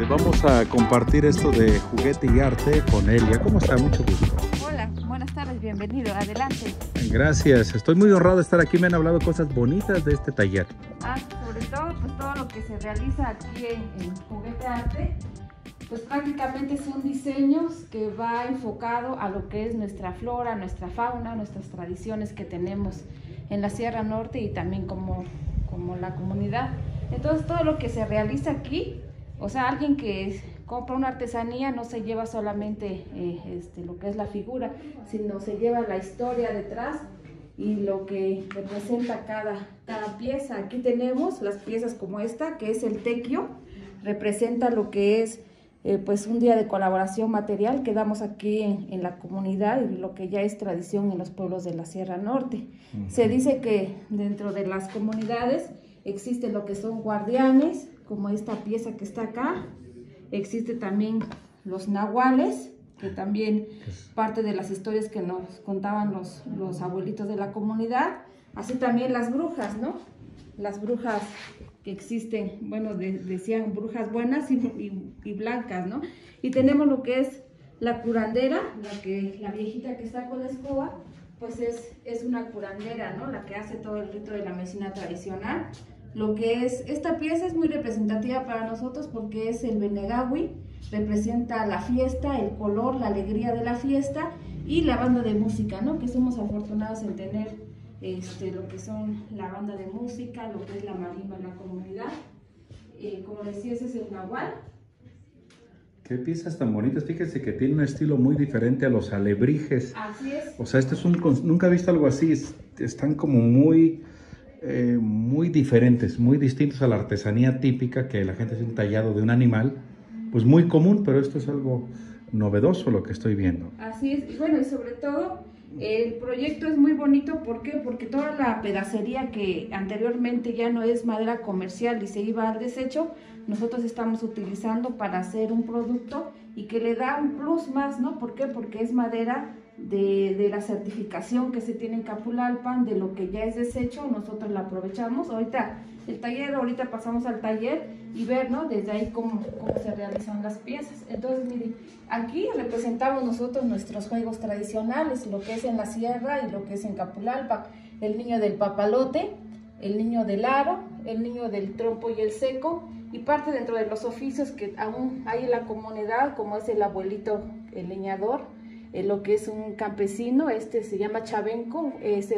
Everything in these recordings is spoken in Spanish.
Vamos a compartir esto de juguete y arte con Elia. ¿Cómo está? Mucho gusto. Hola, buenas tardes, bienvenido, adelante. Gracias, estoy muy honrado de estar aquí. Me han hablado cosas bonitas de este taller. Sobre todo, pues todo lo que se realiza aquí en Juguete Arte, pues prácticamente son diseños que va enfocado a lo que es nuestra flora, nuestra fauna, nuestras tradiciones que tenemos en la Sierra Norte y también como la comunidad. Entonces todo lo que se realiza aquí, o sea, alguien que compra una artesanía no se lleva solamente lo que es la figura, sino se lleva la historia detrás y lo que representa cada pieza. Aquí tenemos las piezas como esta, que es el tequio, representa lo que es pues un día de colaboración material que damos aquí en la comunidad y lo que ya es tradición en los pueblos de la Sierra Norte. Se dice que dentro de las comunidades existe lo que son guardianes, como esta pieza que está acá. Existe también los nahuales, que también parte de las historias que nos contaban los abuelitos de la comunidad. Así también las brujas, ¿no? Las brujas que existen, bueno, decían brujas buenas y blancas, ¿no? Y tenemos lo que es la curandera, la viejita que está con la escoba, pues es una curandera, ¿no? La que hace todo el rito de la medicina tradicional. Lo que es, esta pieza es muy representativa para nosotros porque es el Benegawi, representa la fiesta, el color, la alegría de la fiesta y la banda de música, ¿no? Que somos afortunados en tener lo que son la banda de música, lo que es la marimba en la comunidad. Como decía, ese es el nahual. Qué piezas tan bonitas, fíjense que tiene un estilo muy diferente a los alebrijes. Así es. O sea, este es nunca he visto algo así, están como muy diferentes, muy distintos a la artesanía típica que la gente hace un tallado de un animal, pues muy común, pero esto es algo novedoso lo que estoy viendo. Así es, y bueno, y sobre todo el proyecto es muy bonito, ¿por qué? Porque toda la pedacería que anteriormente ya no es madera comercial y se iba al desecho, nosotros estamos utilizando para hacer un producto y que le da un plus más, ¿no? ¿Por qué? Porque es madera de la certificación que se tiene en Capulalpan, de lo que ya es desecho, nosotros la aprovechamos. Ahorita pasamos al taller y ver, ¿no? Desde ahí cómo se realizan las piezas. Entonces, miren, aquí representamos nosotros nuestros juegos tradicionales, lo que es en la sierra y lo que es en Capulalpan. El niño del papalote, el niño del aro, el niño del trompo y el seco, y parte dentro de los oficios que aún hay en la comunidad, como es el abuelito, el leñador, lo que es un campesino, se llama Chabenco,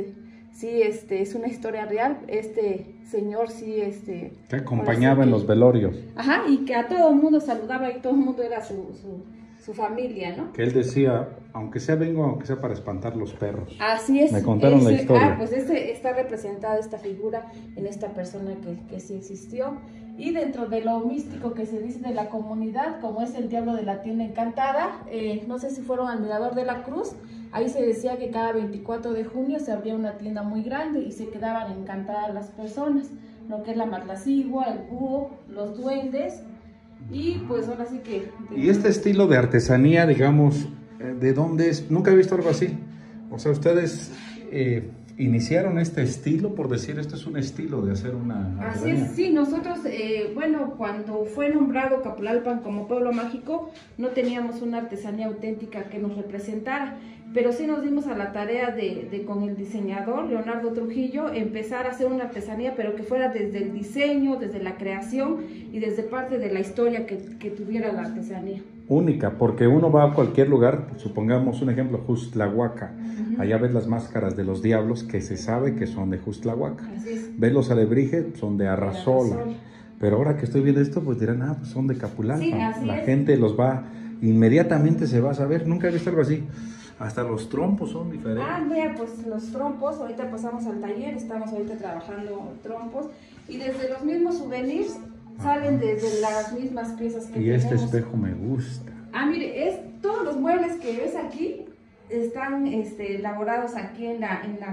es una historia real, este señor que acompañaba en los velorios. Ajá, y que a todo el mundo saludaba y todo el mundo era su familia, ¿no? Que él decía, aunque sea para espantar los perros. Así es. Me contaron la historia. Pues está representada esta figura en esta persona que sí existió. Y dentro de lo místico que se dice de la comunidad, como es el diablo de la tienda encantada, no sé si fueron al Mirador de la Cruz, ahí se decía que cada 24 de junio se abría una tienda muy grande y se quedaban encantadas las personas, lo que es la matlacigua, el búho, los duendes, y pues ahora sí que... Y este estilo de artesanía, digamos, ¿de dónde es? Nunca he visto algo así. O sea, ustedes iniciaron este estilo, por decir, esto es un estilo de hacer una artesanía. Así es, sí, nosotros, cuando fue nombrado Capulalpan como pueblo mágico, no teníamos una artesanía auténtica que nos representara, pero sí nos dimos a la tarea de con el diseñador Leonardo Trujillo, empezar a hacer una artesanía, pero que fuera desde el diseño, desde la creación y desde parte de la historia que tuviera la artesanía. Única, porque uno va a cualquier lugar, supongamos un ejemplo, Juztlahuaca, allá ves las máscaras de los diablos que se sabe que son de Juztlahuaca, ves los alebrijes, son de Arrazola, pero ahora que estoy viendo esto, pues dirán, pues son de Capulalpan, sí, la gente los va, inmediatamente se va a saber, nunca he visto algo así. Hasta los trompos son diferentes. Mira, pues los trompos, ahorita pasamos al taller, estamos ahorita trabajando trompos, y desde los mismos souvenirs salen desde las mismas piezas que tenemos. Este espejo me gusta. Mire, todos los muebles que ves aquí están elaborados aquí en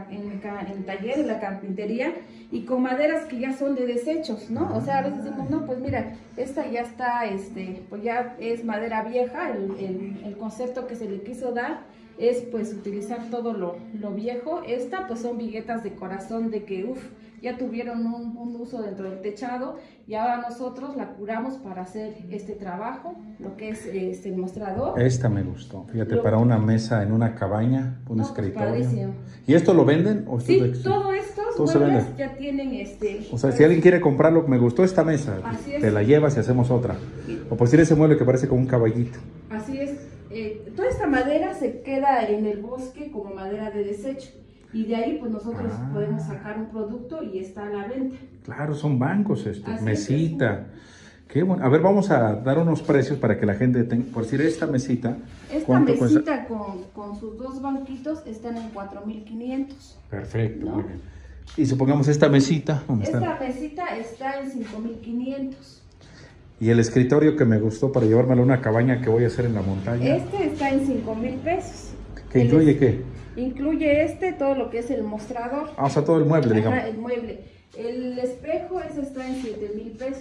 el taller, en la carpintería, y con maderas que ya son de desechos, ¿no? O sea, a veces decimos, no, pues mira, esta ya está, pues ya es madera vieja, el concepto que se le quiso dar es pues utilizar todo lo viejo. Esta pues son viguetas de corazón de que, ya tuvieron un uso dentro del techado y ahora nosotros la curamos para hacer este trabajo, lo que es el mostrador. Esta me gustó, fíjate, para una mesa en una cabaña, un escritorio. Padrísimo. ¿Y esto lo venden? ¿O Sí, todo estos se vende. ya tienen O sea, si alguien quiere comprarlo, me gustó esta mesa, te la llevas y hacemos otra. O pues tiene ese mueble que parece como un caballito. Así es. Toda esta madera se queda en el bosque como madera de desecho. Y de ahí pues nosotros podemos sacar un producto y está a la venta. Claro, son bancos estos, Así mesita. Qué bueno. A ver, vamos a dar unos precios para que la gente tenga, por decir, esta mesita. Esta mesita con sus dos banquitos están en 4,500. Perfecto, ¿no? Muy bien. Y supongamos esta mesita, ¿dónde está? Esta mesita está en 5,500. Y el escritorio que me gustó para llevármelo a una cabaña que voy a hacer en la montaña. Este está en 5,000 pesos. ¿Qué incluye qué? Incluye todo lo que es el mostrador. O sea, todo el mueble, digamos. El mueble. El espejo, ese está en 7,000 pesos.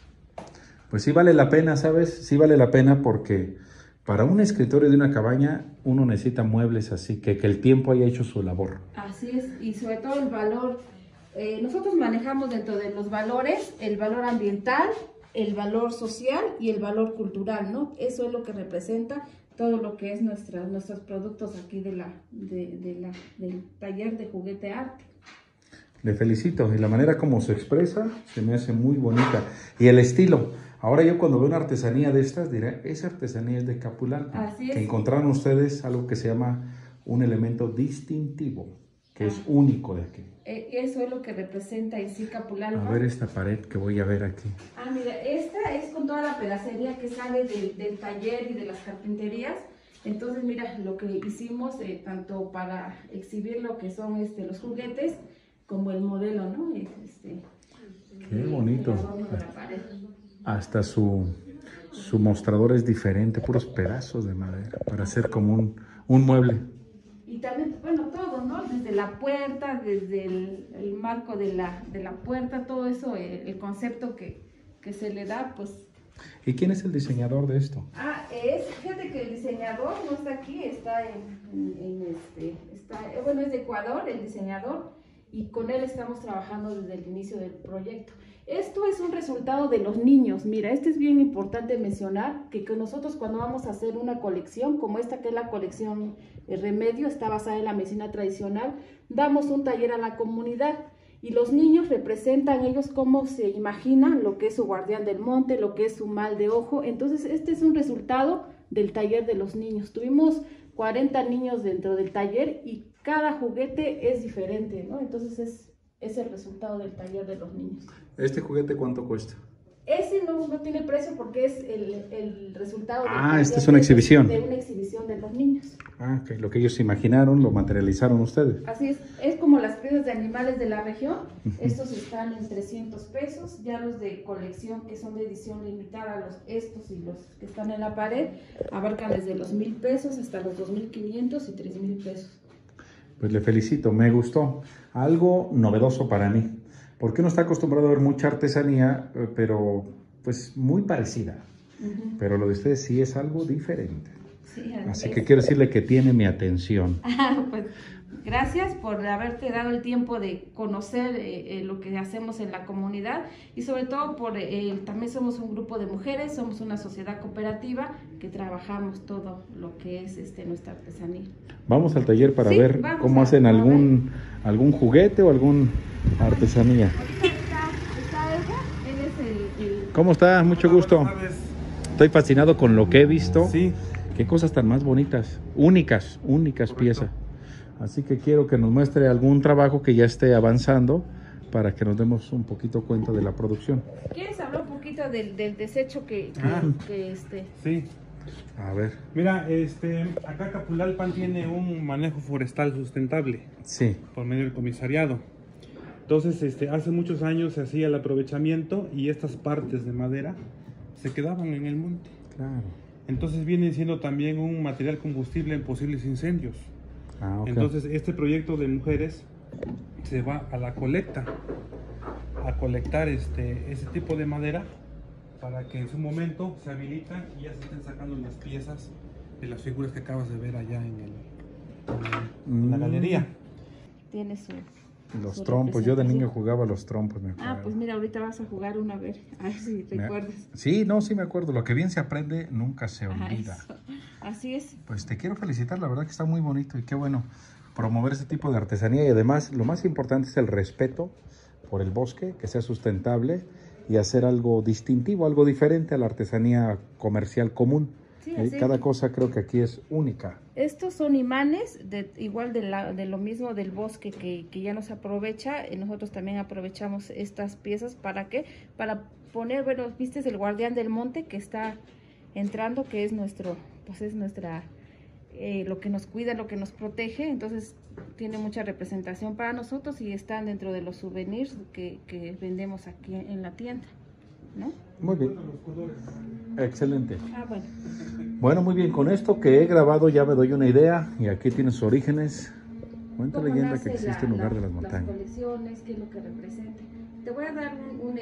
Pues sí vale la pena, ¿sabes? Sí vale la pena porque para un escritorio de una cabaña uno necesita muebles así, que el tiempo haya hecho su labor. Así es, y sobre todo el valor. Nosotros manejamos dentro de los valores el valor ambiental, el valor social y el valor cultural, ¿no? Eso es lo que representa todo lo que es nuestros productos aquí del taller de juguete arte. Le felicito, y la manera como se expresa se me hace muy bonita. Y el estilo, ahora yo cuando veo una artesanía de estas diré, esa artesanía es de Capulalpan. Así es. Que encontraron ustedes algo que se llama un elemento distintivo, que es único de aquí. Eso es lo que representa en sí Capulalpan. A ver esta pared que voy a ver aquí. Mira, esta es con toda la pedacería que sale del taller y de las carpinterías. Entonces, mira, lo que hicimos tanto para exhibir lo que son los juguetes, como el modelo, ¿no? Qué bonito. Hasta su mostrador es diferente, puros pedazos de madera, para hacer como un mueble. Y también, bueno, todo, ¿no? Desde la puerta, desde el marco de la puerta, todo eso, el concepto que se le da, pues. ¿Y quién es el diseñador de esto? Fíjate que el diseñador no está aquí, está bueno, es de Ecuador, el diseñador, y con él estamos trabajando desde el inicio del proyecto. Esto es un resultado de los niños. Mira, es bien importante mencionar que nosotros cuando vamos a hacer una colección, como esta que es la colección Remedio, está basada en la medicina tradicional, damos un taller a la comunidad y los niños representan ellos cómo se imaginan lo que es su guardián del monte, lo que es su mal de ojo. Entonces, este es un resultado del taller de los niños. Tuvimos 40 niños dentro del taller y cada juguete es diferente, ¿no? Entonces, es el resultado del taller de los niños. ¿Este juguete cuánto cuesta? Ese no tiene precio porque es el resultado esta es una exhibición. De una exhibición de los niños. Ok, lo que ellos imaginaron lo materializaron ustedes. Así es como las piezas de animales de la región. Estos están en 300 pesos, ya los de colección que son de edición limitada, estos y los que están en la pared, abarcan desde los 1,000 pesos hasta los 2,500 y 3,000 pesos. Pues le felicito, me gustó. Algo novedoso para mí, porque uno está acostumbrado a ver mucha artesanía, pero pues muy parecida. Pero lo de ustedes sí es algo diferente. Sí, así que quiero decirle que tiene mi atención. Pues, gracias por haberte dado el tiempo de conocer lo que hacemos en la comunidad y sobre todo también somos un grupo de mujeres, somos una sociedad cooperativa que trabajamos todo lo que es nuestra artesanía. Vamos al taller para ver cómo hacen algún juguete o alguna artesanía. Está ella, él es ¿Cómo está? Mucho gusto. Estoy fascinado con lo que he visto. Sí. Qué cosas tan más bonitas, únicas piezas. Así que quiero que nos muestre algún trabajo que ya esté avanzando para que nos demos un poquito cuenta de la producción. ¿Quieres hablar un poquito del desecho que Sí. A ver. Mira, acá Capulalpan tiene un manejo forestal sustentable. Sí. Por medio del comisariado. Entonces, hace muchos años se hacía el aprovechamiento y estas partes de madera se quedaban en el monte. Claro. Entonces viene siendo también un material combustible en posibles incendios. Okay. Entonces este proyecto de mujeres se va a la colecta, a colectar ese tipo de madera para que en su momento se habilitan y ya se estén sacando las piezas de las figuras que acabas de ver allá en la galería. Tiene su Los trompos, yo de niño jugaba los trompos, me acuerdo. Ah, pues mira, ahorita vas a jugar una, a ver si recuerdas. Sí, no, sí me acuerdo. Lo que bien se aprende nunca se olvida. Eso. Así es. Pues te quiero felicitar, la verdad que está muy bonito y qué bueno promover ese tipo de artesanía. Y además, lo más importante es el respeto por el bosque, que sea sustentable y hacer algo distintivo, algo diferente a la artesanía comercial común. Sí, Cada cosa creo que aquí es única. Estos son imanes, igual de lo mismo del bosque que ya nos aprovecha. Nosotros también aprovechamos estas piezas. ¿Para qué? Para poner, bueno, viste el guardián del monte que está entrando, que es nuestro, pues es nuestra, lo que nos cuida, lo que nos protege. Entonces tiene mucha representación para nosotros y están dentro de los souvenirs que vendemos aquí en la tienda, ¿no? Muy bien. Excelente. Ah, bueno. Bueno, muy bien. Con esto que he grabado ya me doy una idea. Y aquí tiene sus orígenes. Cuenta ¿Cómo leyenda nace que existe en lugar de las montañas. Las colecciones, qué es lo que representa. Te voy a dar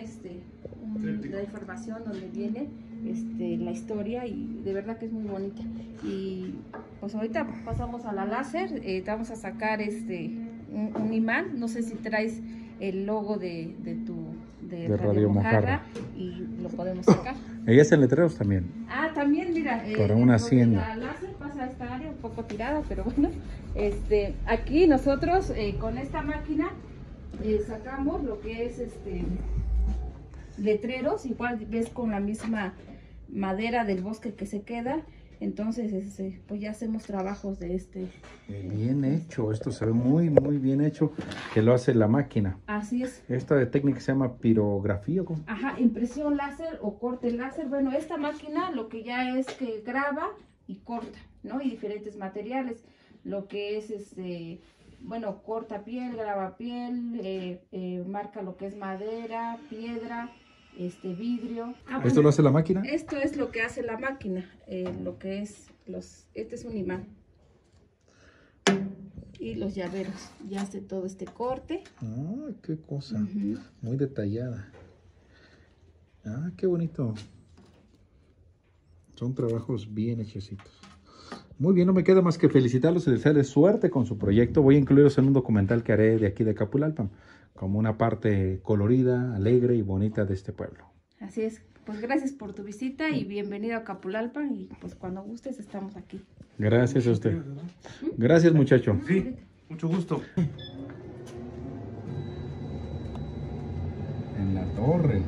la información donde viene la historia y de verdad que es muy bonita. Y pues ahorita pasamos a la láser. Te vamos a sacar un imán. No sé si traes el logo de Radio Mojarra y lo podemos sacar. Ella es en letreros también. Ah, también, mira. Para una hacienda. La láser pasa a esta área un poco tirada, pero bueno. Aquí nosotros con esta máquina sacamos lo que es letreros. Igual ves con la misma madera del bosque que se queda. Entonces, pues ya hacemos trabajos de Bien hecho, esto se ve muy, muy bien hecho, que lo hace la máquina. Así es. Esta de técnica se llama pirografía, ¿cómo? Ajá, impresión láser o corte láser. Bueno, esta máquina lo que ya es que graba y corta, ¿no? Y diferentes materiales. Lo que es, bueno, corta piel, graba piel, marca lo que es madera, piedra, vidrio. ¿Esto lo hace la máquina? Esto es lo que hace la máquina, lo que es este es un imán. Y los llaveros, ya hace todo este corte. Ah, qué cosa, muy detallada. Ah, qué bonito. Son trabajos bien hechecitos. Muy bien, no me queda más que felicitarlos y desearles suerte con su proyecto. Voy a incluirlos en un documental que haré de aquí de Capulalpan, como una parte colorida, alegre y bonita de este pueblo. Así es. Pues gracias por tu visita y bienvenido a Capulalpan y pues cuando gustes estamos aquí. Gracias a usted. Gracias, muchacho. Sí, mucho gusto. En la torre.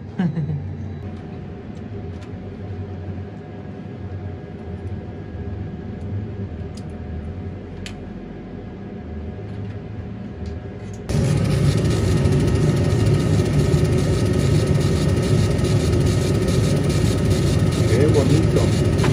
Qué bonito.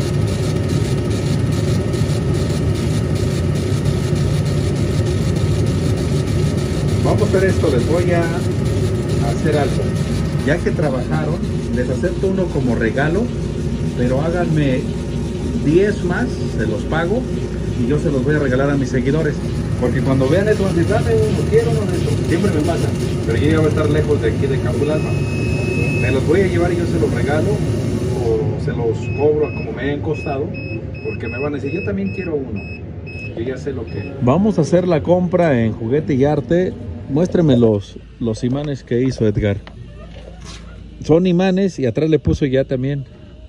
Vamos a hacer esto, les voy a hacer algo. Ya que trabajaron, les acepto uno como regalo, pero háganme 10 más, se los pago y yo se los voy a regalar a mis seguidores. Porque cuando vean eso, van a decir, dame uno, quiero uno de estos. Siempre me pasa, pero yo ya voy a estar lejos de aquí de Capulalpan. Me los voy a llevar y yo se los regalo o se los cobro como me hayan costado, porque me van a decir, yo también quiero uno. Yo ya sé lo que... Vamos a hacer la compra en Juguete y Arte. Muéstreme los imanes que hizo Edgar. Son imanes y atrás le puso ya también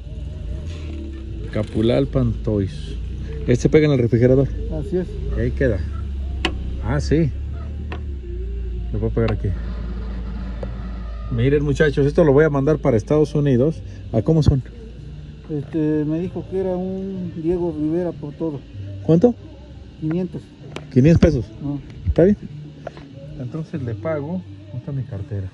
Capulalpan Toys. Este pega en el refrigerador. Así es. Y ahí queda. Ah, sí. Lo voy a pegar aquí. Miren, muchachos, esto lo voy a mandar para Estados Unidos. ¿A cómo son? Me dijo que era un Diego Rivera por todo. ¿Cuánto? 500. 500 pesos. No. ¿Está bien? Entonces le pago. ¿Dónde está mi cartera?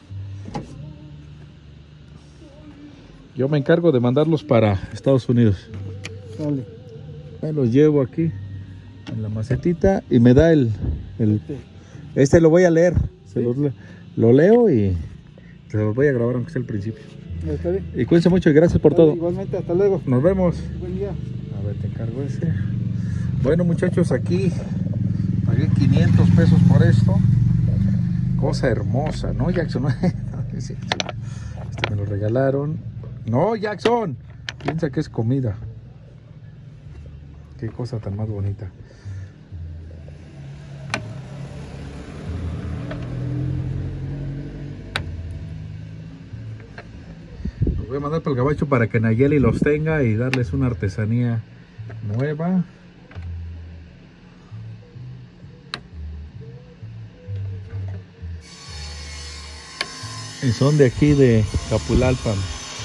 Yo me encargo de mandarlos para Estados Unidos. Sale. Me los llevo aquí en la macetita y me da este lo voy a leer. Lo leo y se los voy a grabar aunque sea el principio. ¿Está bien? Y cuídense mucho y gracias por todo. Igualmente, hasta luego. Nos vemos. Buen día. A ver, te encargo ese. Bueno, muchachos, aquí pagué 500 pesos por esto. Cosa hermosa, ¿no, Jackson? Este me lo regalaron. No, Jackson. Piensa que es comida. Qué cosa tan más bonita. Voy a mandar para el gabacho para que Nayeli los tenga y darles una artesanía nueva. Y son de aquí de Capulalpan.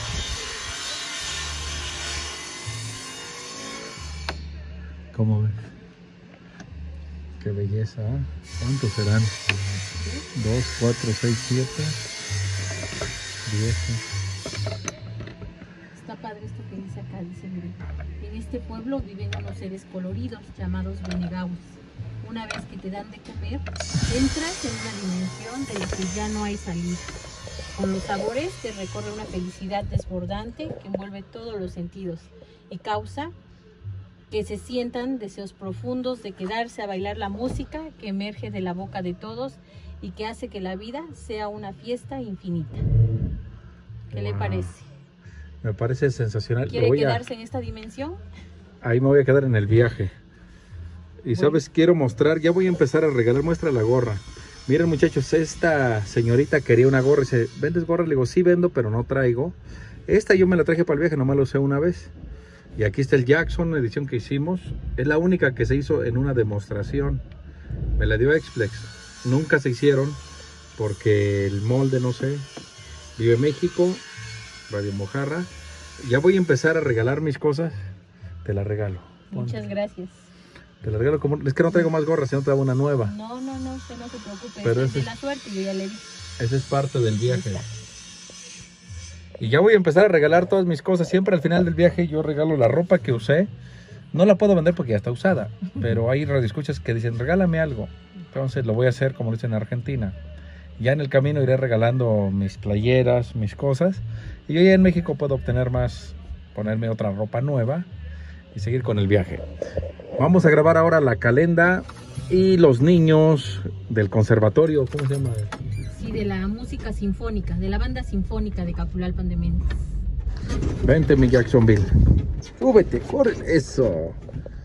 ¿Cómo ves? Qué belleza, ¿eh? ¿Cuántos serán? 2, 4, 6, 7, 10. Está padre esto que dice acá, dice, miren, en este pueblo viven unos seres coloridos llamados Benegauis. Una vez que te dan de comer, entras en una dimensión de la que ya no hay salida. Con los sabores te recorre una felicidad desbordante que envuelve todos los sentidos y causa que se sientan deseos profundos de quedarse a bailar la música que emerge de la boca de todos y que hace que la vida sea una fiesta infinita. ¿Qué le parece? Me parece sensacional. ¿Quiere quedarse en esta dimensión? Ahí me voy a quedar en el viaje. Y sabes, quiero mostrar, ya voy a empezar a regalar, muestra la gorra. Miren muchachos, esta señorita quería una gorra y dice, ¿vendes gorras? Le digo, sí vendo, pero no traigo. Esta yo me la traje para el viaje, nomás lo usé una vez. Y aquí está el Jackson, edición que hicimos. Es la única que se hizo en una demostración. Me la dio Explex. Nunca se hicieron porque el molde, no sé. Vive México, Radio Mojarra. Ya voy a empezar a regalar mis cosas. Te la regalo. Muchas gracias. Te la regalo como... Es que no traigo más gorras, sino traigo una nueva. No, usted no se preocupe. Pero es de la suerte, yo ya le di. Esa es parte del viaje. Y ya voy a empezar a regalar todas mis cosas. Siempre al final del viaje yo regalo la ropa que usé. No la puedo vender porque ya está usada. Pero hay radioescuchas que dicen, regálame algo. Entonces lo voy a hacer como lo dicen en Argentina. Ya en el camino iré regalando mis playeras, mis cosas. Y yo ya en México puedo obtener más, ponerme otra ropa nueva y seguir con el viaje. Vamos a grabar ahora la calenda y los niños del conservatorio. ¿Cómo se llama? Sí, de la música sinfónica, de la banda sinfónica de Capulalpan de Méndez. Vente, mi Jacksonville. Súbete, corre. Eso.